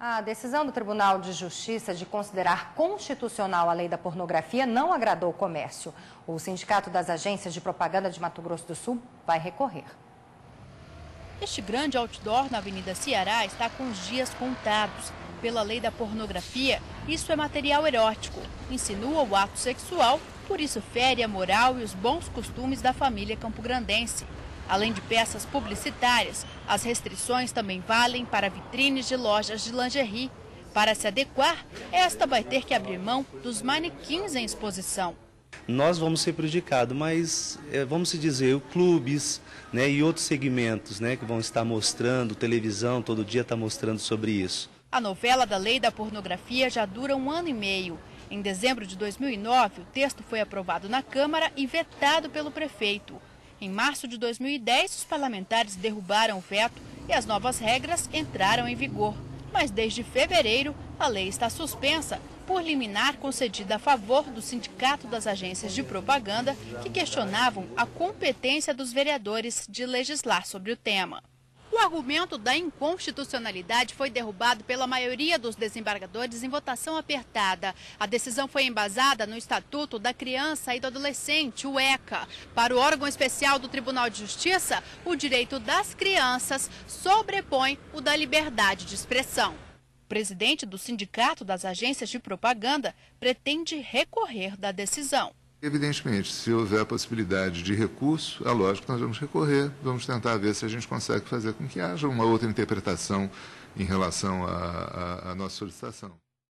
A decisão do Tribunal de Justiça de considerar constitucional a lei da pornografia não agradou o comércio. O Sindicato das Agências de Propaganda de Mato Grosso do Sul vai recorrer. Este grande outdoor na Avenida Ceará está com os dias contados. Pela lei da pornografia, isso é material erótico, insinua o ato sexual, por isso fere a moral e os bons costumes da família campograndense. Além de peças publicitárias, as restrições também valem para vitrines de lojas de lingerie. Para se adequar, esta vai ter que abrir mão dos manequins em exposição. Nós vamos ser prejudicados, mas vamos se dizer, clubes, né, e outros segmentos, né, que vão estar mostrando, televisão todo dia está mostrando sobre isso. A novela da lei da pornografia já dura 1 ano e meio. Em dezembro de 2009, o texto foi aprovado na Câmara e vetado pelo prefeito. Em março de 2010, os parlamentares derrubaram o veto e as novas regras entraram em vigor. Mas desde fevereiro, a lei está suspensa por liminar concedida a favor do Sindicato das Agências de Propaganda, que questionavam a competência dos vereadores de legislar sobre o tema. O argumento da inconstitucionalidade foi derrubado pela maioria dos desembargadores em votação apertada. A decisão foi embasada no Estatuto da Criança e do Adolescente, o ECA. Para o órgão especial do Tribunal de Justiça, o direito das crianças sobrepõe o da liberdade de expressão. O presidente do Sindicato das Agências de Propaganda pretende recorrer da decisão. Evidentemente, se houver a possibilidade de recurso, é lógico que nós vamos recorrer, vamos tentar ver se a gente consegue fazer com que haja uma outra interpretação em relação à nossa solicitação.